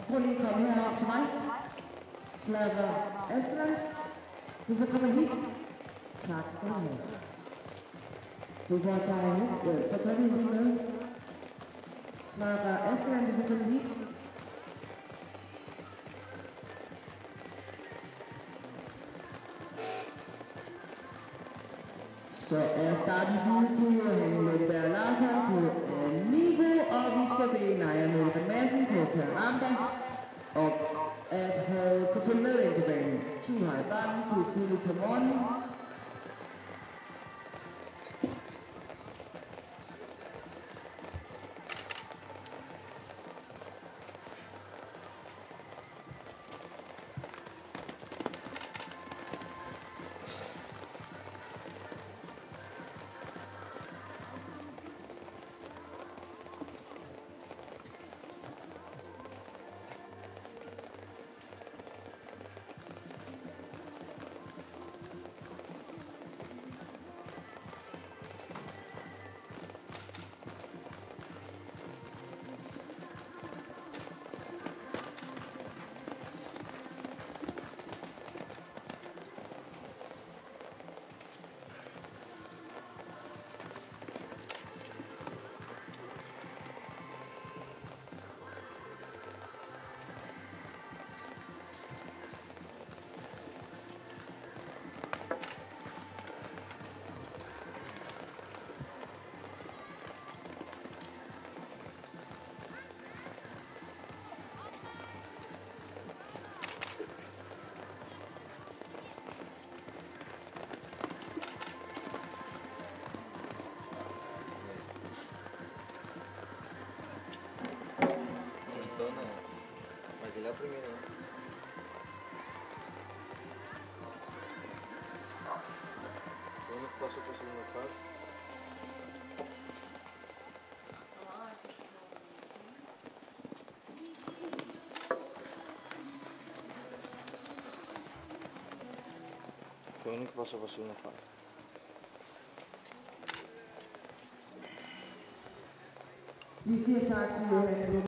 Prøv lige at komme herop til mig. Clara Askeland, du får komme hit. Tak skal du have. Du får tage en hit med. Clara Askeland, du får komme hit. Så er starten givet til Johan Lundberg Larsen på Amigo, og vi skal bede Naja Mølke Madsen på Karamba, og at kunne følge med ind på banen. Du har i banen, du er tidligt på morgenen. Mas ele é o primeiro, né? O único que passou para a segunda fase. Foi o único que passou para a segunda fase. Vi siger tak til Johan